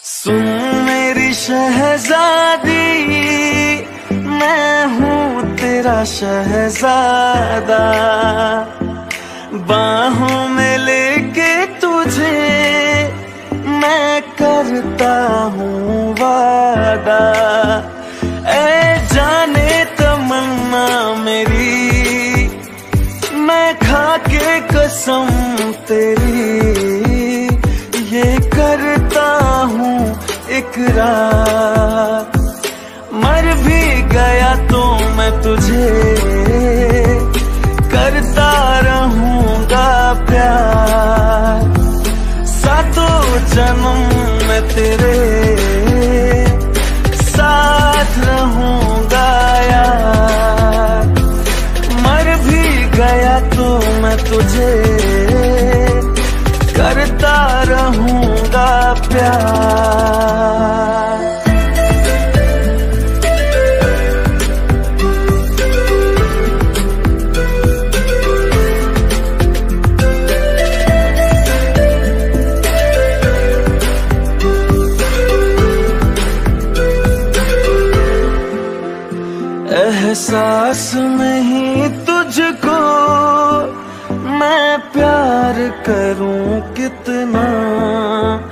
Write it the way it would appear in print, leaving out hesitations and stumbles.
सुन मेरी शहजादी, मैं हूँ तेरा शहजादा। बाहों में लेके तुझे मैं करता हूँ वादा। ऐ जाने तमन्ना मेरी, मैं खा के कसम तेरी ये करता हूँ इकरार। मर भी गया तो मैं तुझे करता रहूँगा प्यार। सातों जन्म में तेरे साथ रहूँगा यार। मर भी गया तो मैं तुझे करता रहूँगा प्यार। एहसास नहीं तुझको मैं प्यार करूं कितना,